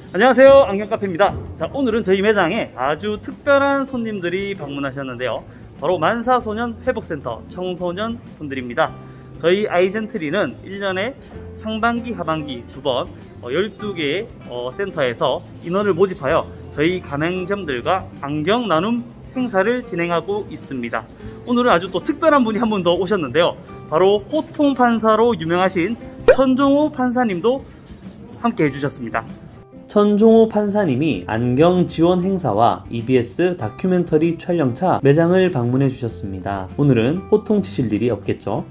안녕하세요, 안경카페입니다. 자, 오늘은 저희 매장에 아주 특별한 손님들이 방문하셨는데요. 바로 만사소년 회복센터 청소년 분들입니다. 저희 아이젠트리는 1년에 상반기, 하반기 두 번 12개의 센터에서 인원을 모집하여 저희 가맹점들과 안경 나눔 행사를 진행하고 있습니다. 오늘은 아주 또 특별한 분이 한 분 더 오셨는데요. 바로 호통판사로 유명하신 천종호 판사님도 함께 해주셨습니다. 천종호 판사님이 안경 지원 행사와 EBS 다큐멘터리 촬영차 매장을 방문해 주셨습니다. 오늘은 호통 치실 일이 없겠죠?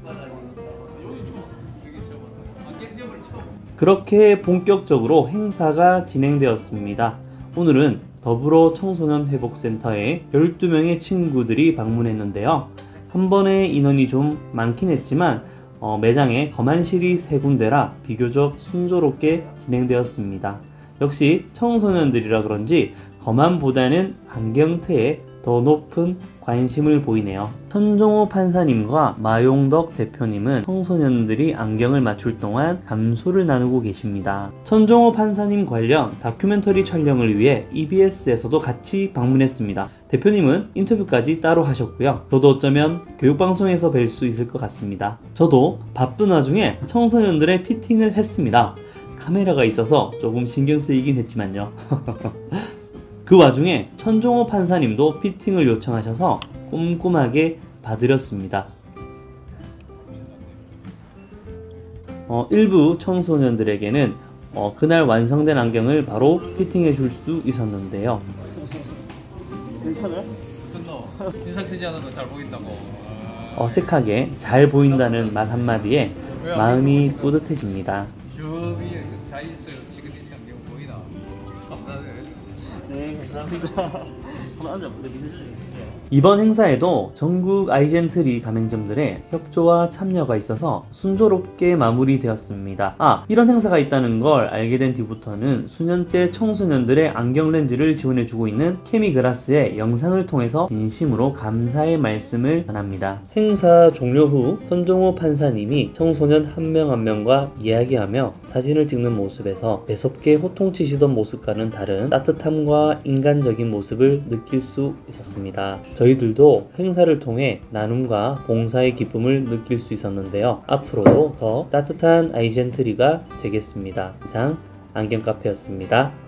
그렇게 본격적으로 행사가 진행되었습니다. 오늘은 더불어 청소년 회복센터에 12명의 친구들이 방문했는데요. 한 번에 인원이 좀 많긴 했지만 매장에 거만실이 3군데라 비교적 순조롭게 진행되었습니다. 역시 청소년들이라 그런지 거만보다는 안경테에 더 높은 관심을 보이네요. 천종호 판사님과 마용덕 대표님은 청소년들이 안경을 맞출 동안 감소를 나누고 계십니다. 천종호 판사님 관련 다큐멘터리 촬영을 위해 EBS에서도 같이 방문했습니다. 대표님은 인터뷰까지 따로 하셨고요. 저도 어쩌면 교육방송에서 뵐 수 있을 것 같습니다. 저도 바쁜 와중에 청소년들의 피팅을 했습니다. 카메라가 있어서 조금 신경 쓰이긴 했지만요. 그 와중에 천종호 판사님도 피팅을 요청하셔서 꼼꼼하게 봐드렸습니다. 일부 청소년들에게는 그날 완성된 안경을 바로 피팅해 줄 수 있었는데요. 괜찮아요? 인상 쓰지 않아도 잘 보인다고. 어색하게 잘 보인다는 말 한마디에 마음이 뿌듯해집니다. 자이스 시그니처 안경 보이나? 네, 감사합니다. 한번 앉아보세요. 이번 행사에도 전국 아이젠트리 가맹점들의 협조와 참여가 있어서 순조롭게 마무리되었습니다. 이런 행사가 있다는 걸 알게 된 뒤부터는 수년째 청소년들의 안경 렌즈를 지원해주고 있는 케미그라스의 영상을 통해서 진심으로 감사의 말씀을 전합니다. 행사 종료 후 천종호 판사님이 청소년 한 명 한 명과 이야기하며 사진을 찍는 모습에서 매섭게 호통치시던 모습과는 다른 따뜻함과 인간적인 모습을 느낄 수 있었습니다. 저희들도 행사를 통해 나눔과 봉사의 기쁨을 느낄 수 있었는데요. 앞으로도 더 따뜻한 아이젠트리가 되겠습니다. 이상 안경카페였습니다.